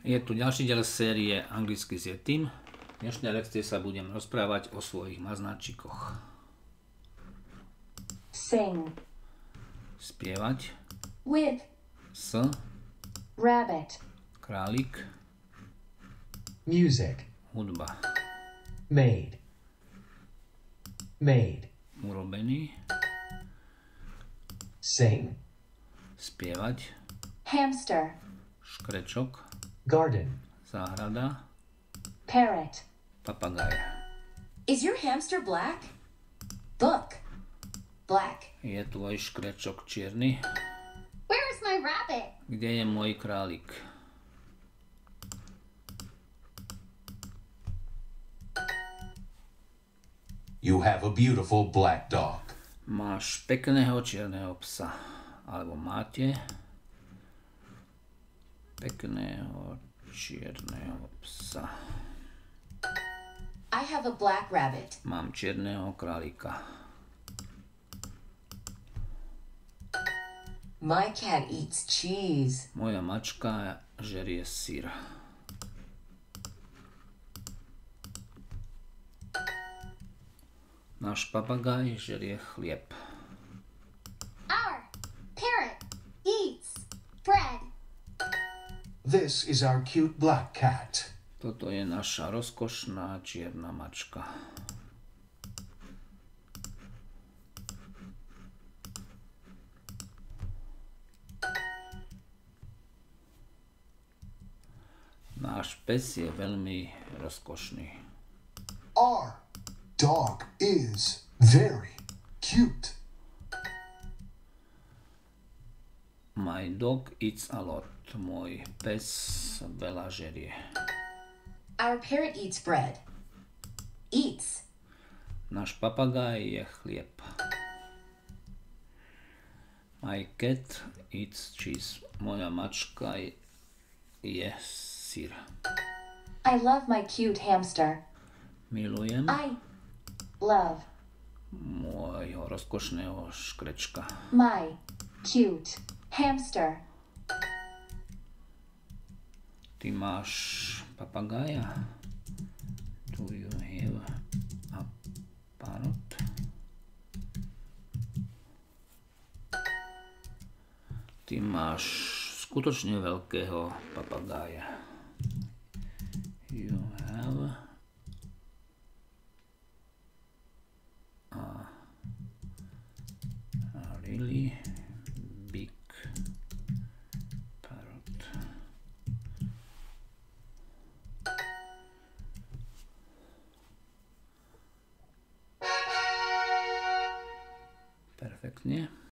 Je tu ďalší diel série Anglicky s Yetim. V dnešnej lekcii sa budem rozprávať o svojich maznáčikoch. Sing. Spievať. With. S. Rabbit. Králik. Music. Hudba. Made. Made. Urobený. Sing. Spievať. Hamster. Škrečok. Garden. Záhrada. Parrot. Papagaj. Is your hamster black? Look. Black. Je tvoj škrečok čierny? Where is my rabbit? Kde je môj králik? You have a beautiful black dog. Máš pekného čierneho psa. Alebo máte pekného čierneho psa. I have a black rabbit. Mám čierneho králika. My cat eats cheese. Moja mačka žerie syr. Náš papagaj žerie chlieb. Our parrot eats bread. This is our cute black cat. Toto je naša rozkošná čierna mačka. Náš pes je veľmi rozkošný. Our dog is very cute. My dog eats a lot. Môj pes veľa žerie. Our parrot eats bread. Eats. Náš papagaj je chlieb. My cat eats cheese. Moja mačka je syr. I love my cute hamster. Milujem I love môjho rozkošného škrečka. my cute hamster. Ty máš papagája? Do you have a parrot? Ty máš skutočne veľkého papagája. You have a really big parrot. Perfektne.